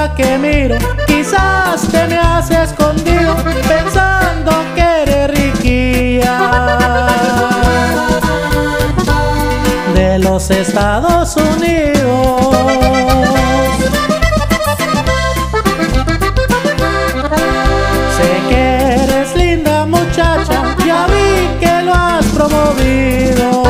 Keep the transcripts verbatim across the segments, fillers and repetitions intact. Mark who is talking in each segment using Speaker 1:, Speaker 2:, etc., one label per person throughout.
Speaker 1: cada que miro, quizás te me has escondido pensando que eres riquilla de los Estados Unidos. Sé que eres linda muchacha, ya vi que lo has promovido.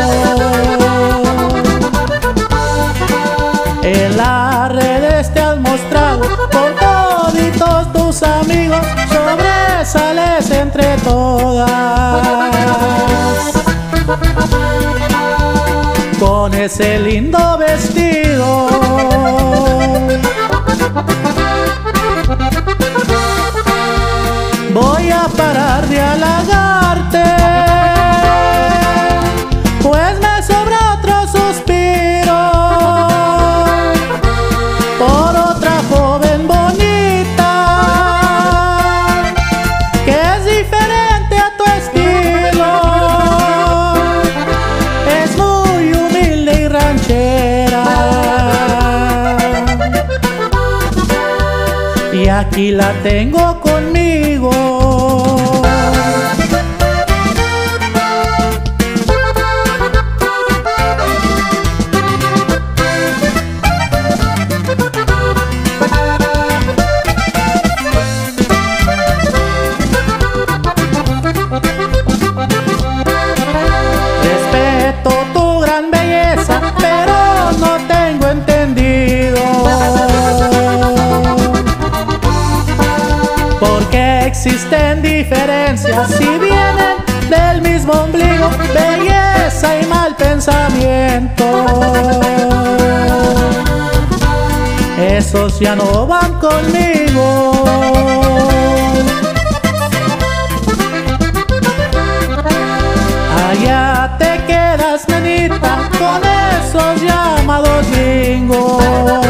Speaker 1: En las redes te has mostrado con toditos tus amigos, sobresales entre todas. Con ese lindo vestido, voy a parar de halagarte, pues me sobra otro suspiro por otra joven bonita que es diferente a tu estilo. Es muy humilde y ranchera, y aquí la tengo conmigo. Respeto tu gran belleza, pero no tengo entendido porque existen diferencias si vienen del mismo ombligo, belleza y mal pensamiento. Esos ya no van conmigo. Allá te quedas, nenita, con esos llamados gringos.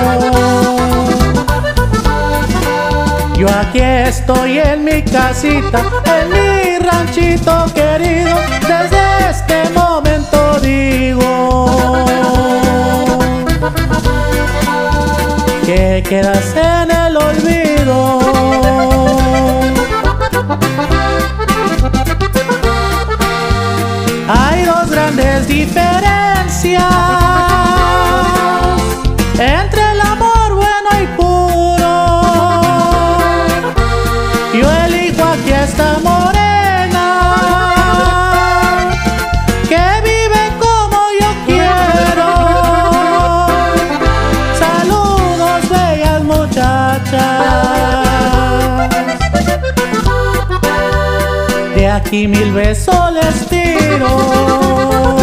Speaker 1: Yo aquí estoy en mi casita, en mi ranchito querido, desde este momento digo que quedas en el olvido. Hay dos grandes diferencias entre el amor bueno y puro. Yo elijo aquí a esta morena que vive como yo quiero. Saludos, bellas muchachas, de aquí mil besos les tiro.